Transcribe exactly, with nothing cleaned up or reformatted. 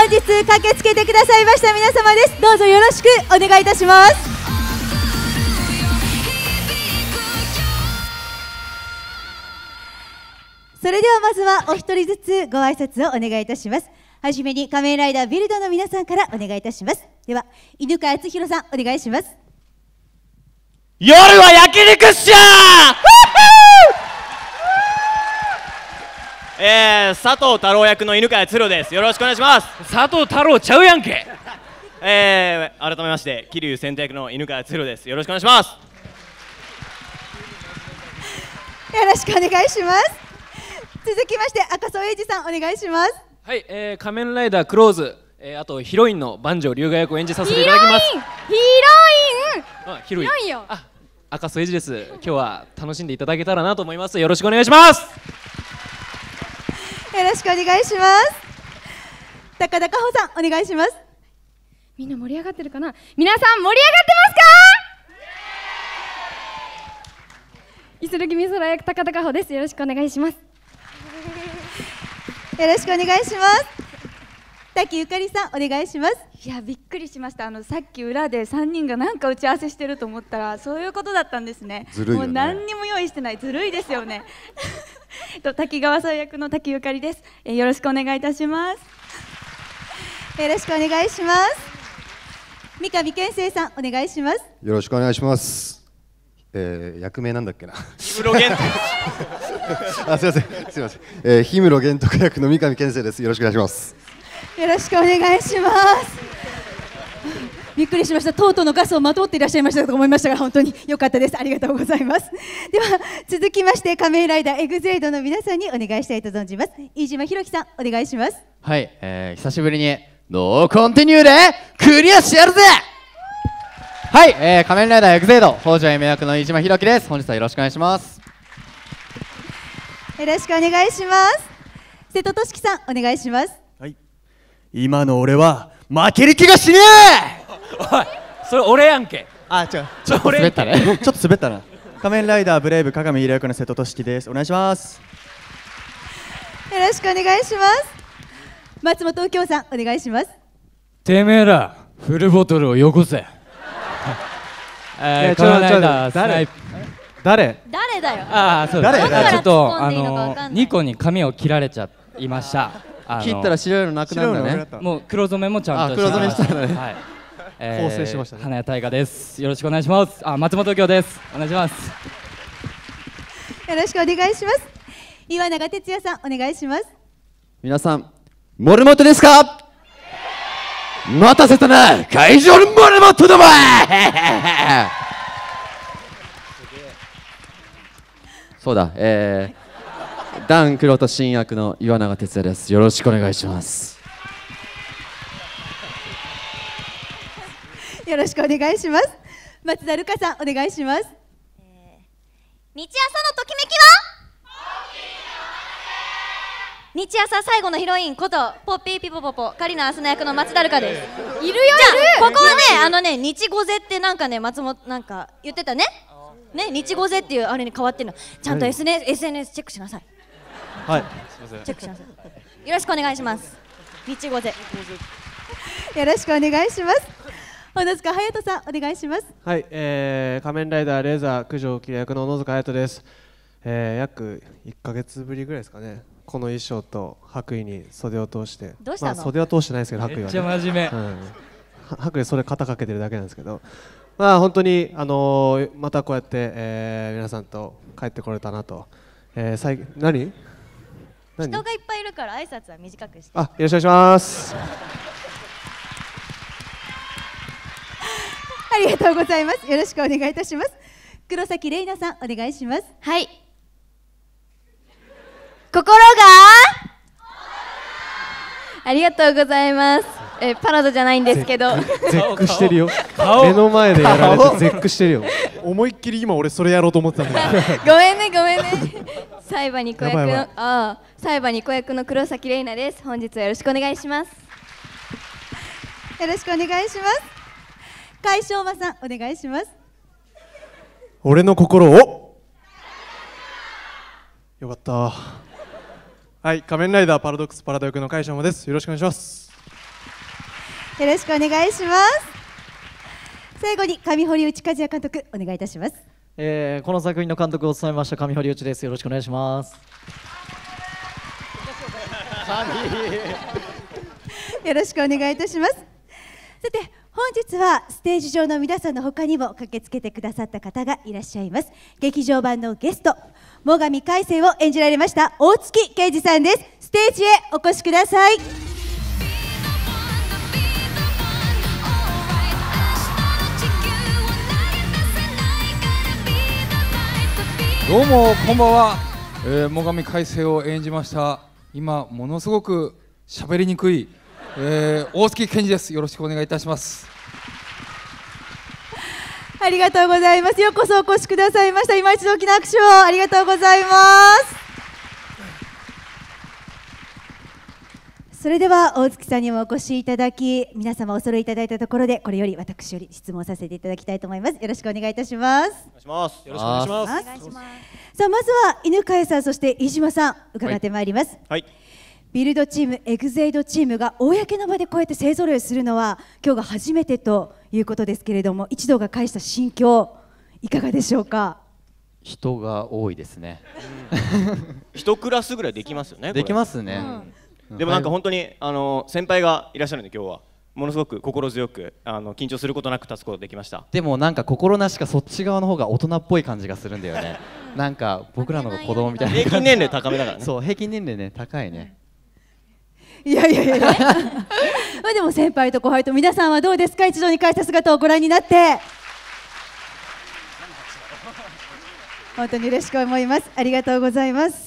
本日駆けつけてくださいました皆様です。どうぞよろしくお願いいたします。それではまずはお一人ずつご挨拶をお願いいたします。はじめに仮面ライダービルドの皆さんからお願いいたします。では犬飼敦弘さんお願いします。 夜は焼肉っしゃーえー、佐藤太郎役の犬飼敦弘です。よろしくお願いします。 佐藤太郎ちゃうやんけ。 えー、改めまして桐生戦隊役の犬飼敦弘です。よろしくお願いします。 よろしくお願いします。続きまして赤楚衛二さんお願いします。 はい、えー、仮面ライダークローズ、えー、あとヒロインの万丈龍河役を演じさせていただきます。 ヒロインあ、ヒロインヒロインよ。 あ、赤楚衛二です。今日は楽しんでいただけたらなと思います。よろしくお願いします。 よろしくお願いします。高田佳穂さんお願いします。 みんな盛り上がってるかな。皆さん盛り上がってますか。イスルギミソラ役高田佳穂です。よろしくお願いします。 よろしくお願いします。滝ゆかりさんお願いします。 いやびっくりしました。あのさっき裏でさんにんがなんか打ち合わせしてると思ったらそういうことだったんですね。 ずるいよね。 もう何にも用意してない。ずるいですよね。と滝川さん役の滝ゆかりです。えー、よろしくお願いいたします。 よろしくお願いします。三上健生さんお願いします。 よろしくお願いします。えー、役名なんだっけな。 氷室玄あ、すみません、すみません。えー、氷室玄徳役の三上健生です。よろしくお願いします。 よろしくお願いします。びっくりしました。とうとうのガスをまとっていらっしゃいましたと思いましたが、本当に良かったです。ありがとうございます。では続きまして仮面ライダーエグゼイドの皆さんにお願いしたいと存じます。飯島弘樹さんお願いします。 はい、えー、久しぶりにノーコンティニューでクリアしてやるぜ。はい、えー、仮面ライダーエグゼイド北条夢役の飯島弘樹です。本日はよろしくお願いします。 よろしくお願いします。瀬戸俊樹さんお願いします。 はい、今の俺は負ける気がしねおい、それ俺やんけ。 あ、違う、 ちょっと滑ったね。 ちょっと滑ったな。仮面ライダーブレイブ鏡入役の瀬戸俊樹です。お願いします。 よろしくお願いします。松本右京さんお願いします。 てめえらフルボトルをよこせ。えー、仮面ライダースナイプ誰誰だよ。 ああ、そうです。 誰ちょっとあ突っ込んでいいのかわのかんないニコに髪を切られちゃいました。あの切ったら白いのなくなるんだね。 もう黒染めもちゃんとあ、黒染めしたのね。 はい。え構成しましたね。 花谷大河です。よろしくお願いします。あ、松本右京です。お願いします。 よろしくお願いします。岩永哲也さんお願いします。 皆さん、モルモットですか。待たせたな、会場のモルモットども。そうだ、えー、ダン・クロと新役の岩永哲也です。よろしくお願いします。 よろしくお願いします。松田瑠香さんお願いします。 えー、日朝のときめきは日朝最後のヒロインことポッピーピポポポカリナアスナ役の松田瑠香です。いるよ。じゃあここはね、あのね、日語ぜってなんかね、松本なんか言ってたね。ね、日語ぜっていうあれに変わってるの。ちゃんと エスエヌエス チェックしなさい。 はい、 チェックしなさい。よろしくお願いします。日語ぜ。 よろしくお願いします。小野塚隼人さんお願いします。 はい、えー、仮面ライダーレーザー九条桐役の小野塚隼人です。えー、約いっかげつぶりぐらいですかね。この衣装と白衣に袖を通して、 どうしたの？ まあ、袖は通してないですけど、白衣は、ね、 めっちゃ真面目、 うん、白衣それ肩かけてるだけなんですけど、まあ本当にあのー、またこうやって、えー、皆さんと帰ってこれたなと、えー、最何何人がいっぱいいるから挨拶は短くして。 あ、よろしくお願いします。 ありがとうございます。よろしくお願いいたします。黒崎玲奈さんお願いします。 はい。心がありがとうございます。えー、パラドじゃないんですけど絶句してるよ。目の前でやられて絶句してるよ。思いっきり今俺それやろうと思ってたんだけどごめんねごめんね。裁判に子役のああ裁判に子役の黒崎玲奈です。本日はよろしくお願いします。 よろしくお願いします。海翔馬さんお願いします。 俺の心をよかった。はい、仮面ライダーパラドックスパラド役の海翔馬です。よろしくお願いします。 よろしくお願いします。最後に上堀内和也監督お願いいたします。 えー、この作品の監督を務めました上堀内です。よろしくお願いします。 よろしくお願いいたします。さて本日はステージ上の皆さんの他にも駆けつけてくださった方がいらっしゃいます。劇場版のゲスト最上海生を演じられました大月啓二さんです。ステージへお越しください。 どうもこんばんは、えー、最上海生を演じました今ものすごく喋りにくい、えー、大月健二です。よろしくお願いいたします。 ありがとうございます。ようこそお越しくださいました。今一度大きな拍手をありがとうございます。それでは大月さんにもお越しいただき、皆様お揃いいただいたところでこれより私より質問させていただきたいと思います。よろしくお願いいたします。 お願いします。よろしくお願いします。 さあまずは犬飼さん、そして飯島さん伺ってまいります。 はい、 ビルドチーム、エグゼイドチームが公の場でこうやって勢ぞろいするのは今日が初めてということですけれども、一同が返した心境いかがでしょうか。 人が多いですね。 一クラスぐらいできますよね。 できますね。 うん、でもなんか本当にあの先輩がいらっしゃるんで今日はものすごく心強くあの緊張することなく立つことができました。 でもなんか心なしかそっち側の方が大人っぽい感じがするんだよね。なんか僕らのが子供みたいな。 平均年齢高めだからね。 そう平均年齢ね高いね。 いやいやいやいやまあでも先輩と後輩と皆さんはどうですか。一度に返した姿をご覧になって本当に嬉しく思います。ありがとうございます。